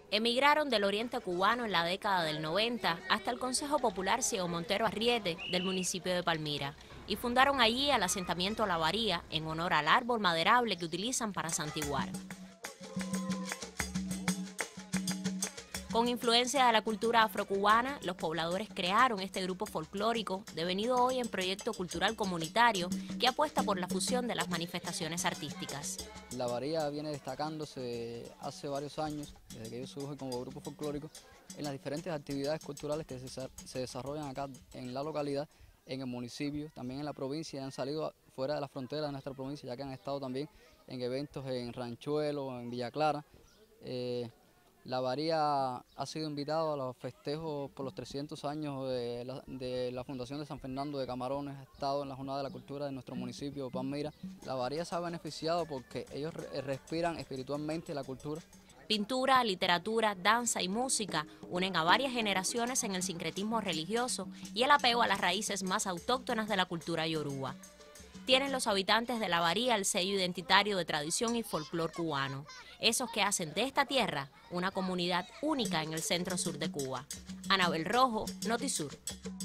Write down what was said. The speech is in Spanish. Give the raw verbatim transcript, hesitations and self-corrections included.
Emigraron del oriente cubano en la década del noventa hasta el Consejo Popular Ciego Montero Arriete del municipio de Palmira y fundaron allí el asentamiento La Varía en honor al árbol maderable que utilizan para santiguar. Con influencia de la cultura afrocubana, los pobladores crearon este grupo folclórico, devenido hoy en proyecto cultural comunitario que apuesta por la fusión de las manifestaciones artísticas. La Varía viene destacándose hace varios años, desde que yo surge como grupo folclórico, en las diferentes actividades culturales que se, se desarrollan acá en la localidad, en el municipio, también en la provincia, y han salido fuera de las fronteras de nuestra provincia, ya que han estado también en eventos en Ranchuelo, en Villa Clara. Eh, La Varía ha sido invitado a los festejos por los trescientos años de la, de la Fundación de San Fernando de Camarones, ha estado en la Jornada de la Cultura de nuestro municipio, Palmira. La Varía se ha beneficiado porque ellos re respiran espiritualmente la cultura. Pintura, literatura, danza y música unen a varias generaciones en el sincretismo religioso y el apego a las raíces más autóctonas de la cultura yoruba. Tienen los habitantes de La Varía el sello identitario de tradición y folclor cubano, esos que hacen de esta tierra una comunidad única en el centro sur de Cuba. Anabel Rojo, Notisur.